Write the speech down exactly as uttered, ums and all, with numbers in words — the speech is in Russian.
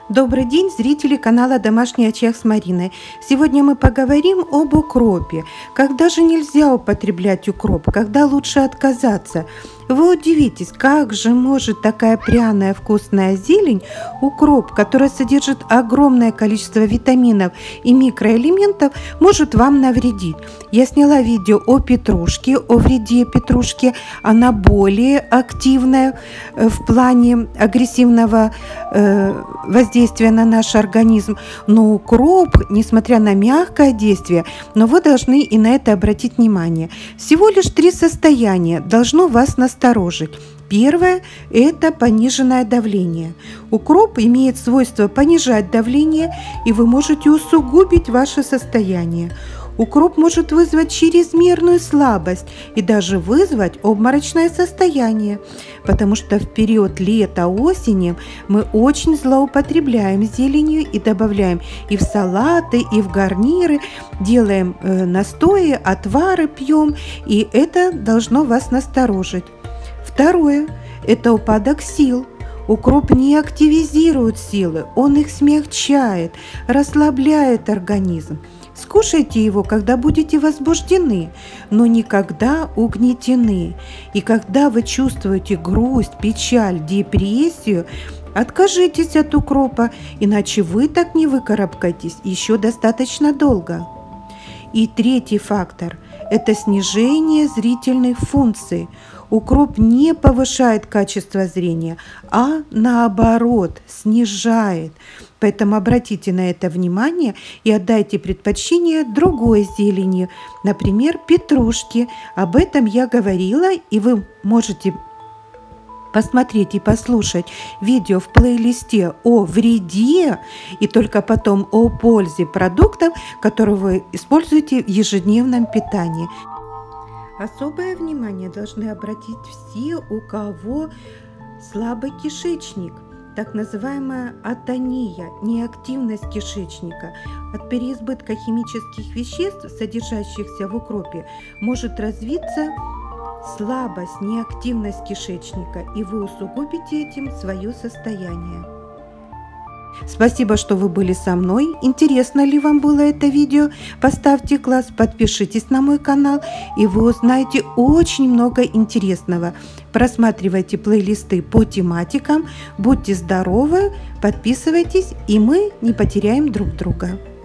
Добрый день, зрители канала «Домашний очаг» с Мариной. Сегодня мы поговорим об укропе. Когда же нельзя употреблять укроп? Когда лучше отказаться? Вы удивитесь, как же может такая пряная вкусная зелень, укроп, которая содержит огромное количество витаминов и микроэлементов, может вам навредить. Я сняла видео о петрушке, о вреде петрушки. Она более активная в плане агрессивного э, воздействия на наш организм. Но укроп, несмотря на мягкое действие, но вы должны и на это обратить внимание. Всего лишь три состояния должно вас насторожить. Первое – это пониженное давление. Укроп имеет свойство понижать давление, и вы можете усугубить ваше состояние. Укроп может вызвать чрезмерную слабость и даже вызвать обморочное состояние, потому что в период лета-осени мы очень злоупотребляем зеленью и добавляем и в салаты, и в гарниры, делаем э, настои, отвары пьем, и это должно вас насторожить. Второе – это упадок сил. Укроп не активизирует силы, он их смягчает, расслабляет организм. Скушайте его, когда будете возбуждены, но никогда угнетены. И когда вы чувствуете грусть, печаль, депрессию, откажитесь от укропа, иначе вы так не выкарабкаетесь еще достаточно долго. И третий фактор – это снижение зрительных функций. Укроп не повышает качество зрения, а наоборот снижает. Поэтому обратите на это внимание и отдайте предпочтение другой зелени, например, петрушке. Об этом я говорила, и вы можете посмотреть и послушать видео в плейлисте о вреде и только потом о пользе продуктов, которые вы используете в ежедневном питании. Особое внимание должны обратить все, у кого слабый кишечник, так называемая атония, неактивность кишечника. От переизбытка химических веществ, содержащихся в укропе, может развиться слабость, неактивность кишечника, и вы усугубите этим свое состояние. Спасибо, что вы были со мной. Интересно ли вам было это видео? Поставьте класс, подпишитесь на мой канал, и вы узнаете очень много интересного. Просматривайте плейлисты по тематикам. Будьте здоровы, подписывайтесь, и мы не потеряем друг друга.